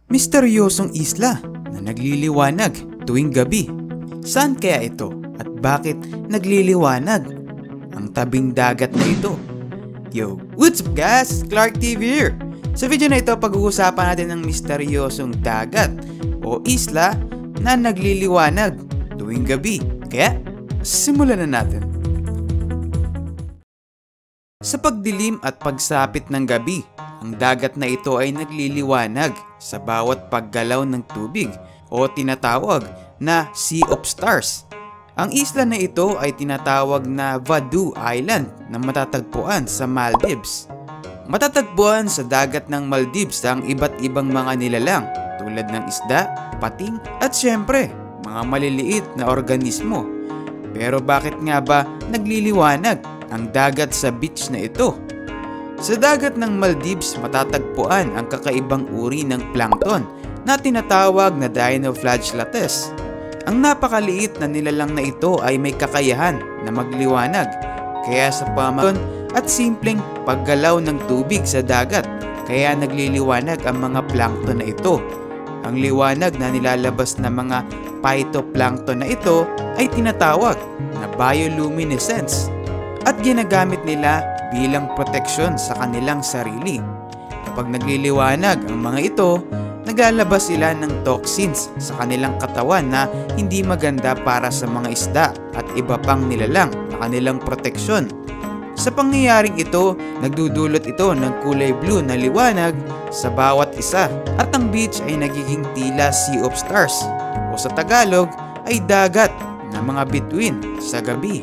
Misteryosong isla na nagliliwanag tuwing gabi. Saan kaya ito at bakit nagliliwanag ang tabing dagat na ito? Yo, what's up guys? Clark TV here. Sa video na ito, pag-uusapan natin ang misteryosong dagat o isla na nagliliwanag tuwing gabi. Kaya, simulan na natin. Sa pagdilim at pagsapit ng gabi, ang dagat na ito ay nagliliwanag sa bawat paggalaw ng tubig o tinatawag na Sea of Stars. Ang isla na ito ay tinatawag na Vadu Island na matatagpuan sa Maldives. Matatagpuan sa dagat ng Maldives ang iba't ibang mga nilalang tulad ng isda, pating at syempre mga maliliit na organismo. Pero bakit nga ba nagliliwanag ang dagat sa beach na ito? Sa dagat ng Maldives matatagpuan ang kakaibang uri ng plankton na tinatawag na dinoflagellates. Ang napakaliit na nilalang na ito ay may kakayahan na magliwanag, kaya sa pamagitan at simpleng paggalaw ng tubig sa dagat, kaya nagliliwanag ang mga plankton na ito. Ang liwanag na nilalabas ng mga phytoplankton na ito ay tinatawag na bioluminescence at ginagamit nila bilang proteksyon sa kanilang sarili. Kapag nagliliwanag ang mga ito, naglalabas sila ng toxins sa kanilang katawan na hindi maganda para sa mga isda at iba pang nilalang na kanilang proteksyon. Sa pangyayaring ito, nagdudulot ito ng kulay blue na liwanag sa bawat isa at ang beach ay nagiging tila Sea of Stars o sa Tagalog ay dagat na mga bituin sa gabi.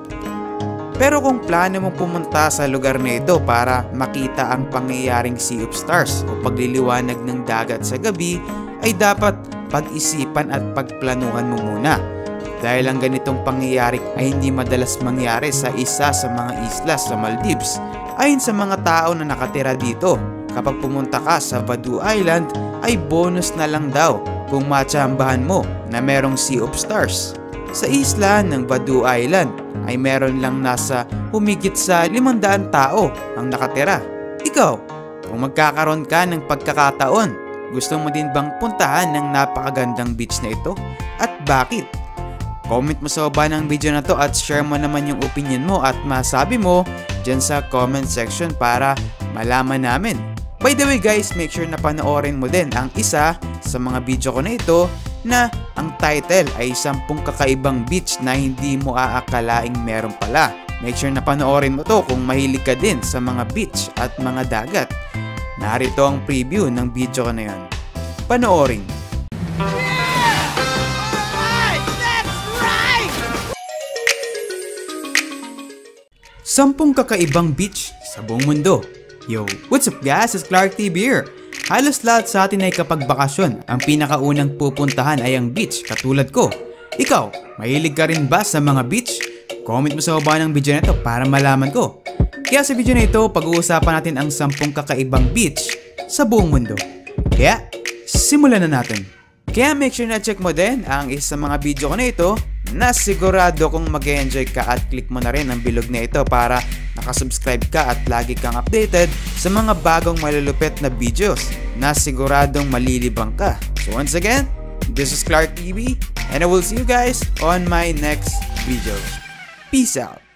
Pero kung plano mong pumunta sa lugar na ito para makita ang pangyayaring Sea of Stars o pagliliwanag ng dagat sa gabi, ay dapat pag-isipan at pagplanuhan mo muna. Dahil ang ganitong pangyayari ay hindi madalas mangyari sa isa sa mga isla sa Maldives. Ayon sa mga tao na nakatira dito, kapag pumunta ka sa Vadu Island ay bonus na lang daw kung matsambahan mo na merong Sea of Stars. Sa isla ng Vadu Island ay meron lang nasa humigit sa 500 tao ang nakatira. Ikaw, kung magkakaroon ka ng pagkakataon, gusto mo din bang puntahan ng napakagandang beach na ito? At bakit? Comment mo sa baba ng video na to at share mo naman yung opinion mo at masabi mo dyan sa comment section para malaman namin. By the way guys, make sure na panoorin mo din ang isa sa mga video ko na ito na ang title ay 10 kakaibang beach na hindi mo aakalaing meron pala. Make sure na panoorin mo to kung mahilig ka din sa mga beach at mga dagat. Narito ang preview ng video ko na yun. Panoorin. Sampung kakaibang beach sa buong mundo. Yo, what's up guys? It's Clark TV here. Halos lahat sa atin ay kapag bakasyon, ang pinakaunang pupuntahan ay ang beach katulad ko. Ikaw, mahilig ka rin ba sa mga beach? Comment mo sa baba ng video na ito para malaman ko. Kaya sa video na ito, pag-uusapan natin ang 10 kakaibang beach sa buong mundo. Kaya, simulan na natin. Kaya make sure na check mo din ang isa sa mga video ko na ito na sigurado kung mag-enjoy ka at click mo na rin ang bilog na ito para nakasubscribe ka at lagi kang updated sa mga bagong malulupit na videos na siguradong malilibang ka. So once again, this is Clark TV and I will see you guys on my next video. Peace out!